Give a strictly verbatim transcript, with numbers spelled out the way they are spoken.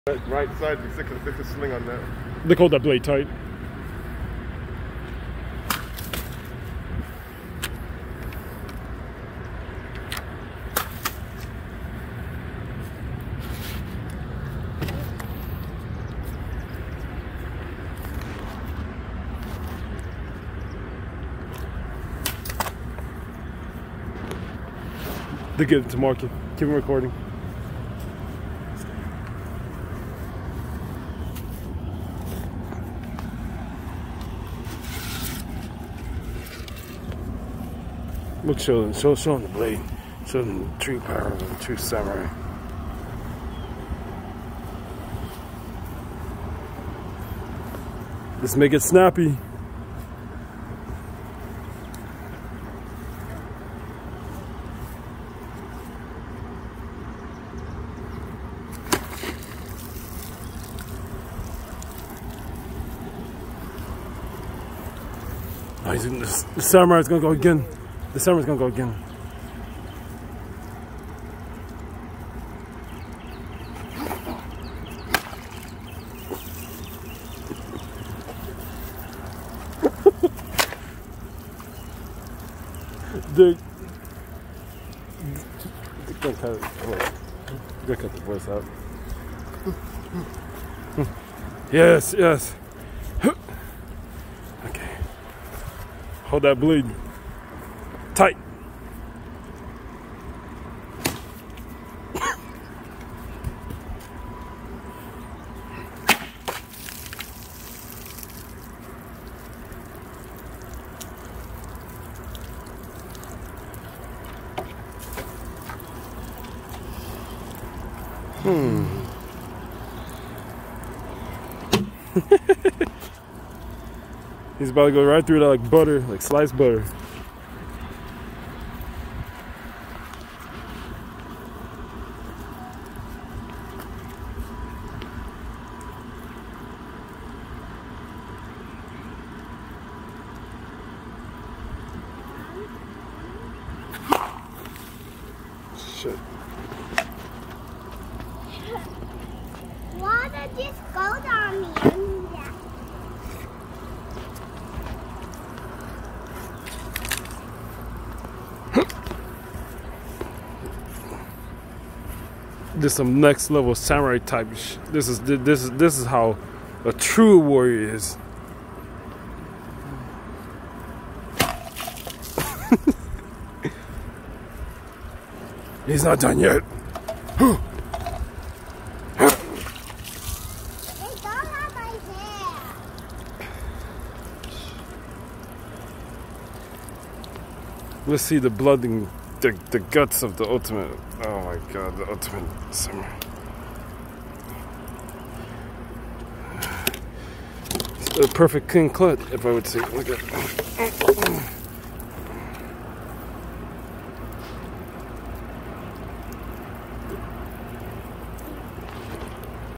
That right side, you stick a, stick a sling on that. They hold that blade tight. They give it to Marky. Keep him recording. Look, show them, show, show them the blade. Show them the true power of the true samurai. Let's make it snappy. Oh, he's, the, the samurai's gonna go again. The samurai's gonna go again. Dude, gonna cut it. Gonna cut the voice out. Yes, yes. Okay. Hold that blade tight. Hmm. He's about to go right through that like butter, like sliced butter. Shit. Water just goes on me. This is some next level samurai type. Sh this is this is this is how a true warrior is. He's not done yet. Let's see the blood and the, the guts of the ultimate. Oh my god, the ultimate samurai. A perfect clean cut, if I would say. Look at